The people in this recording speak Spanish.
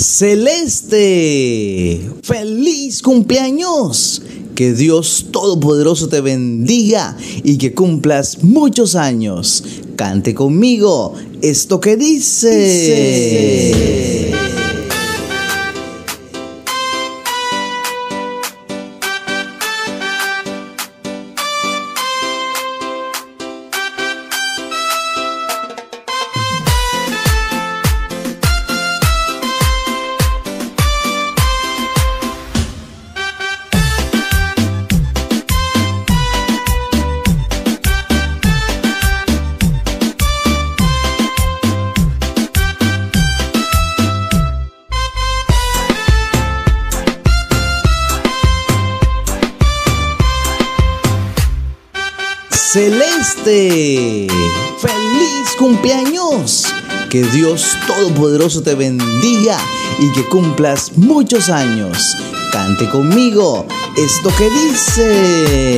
Celeste, feliz cumpleaños. Que Dios Todopoderoso te bendiga y que cumplas muchos años. Cante conmigo esto que dice. Celeste, feliz cumpleaños. Que Dios Todopoderoso te bendiga y que cumplas muchos años. Cante conmigo esto que dice.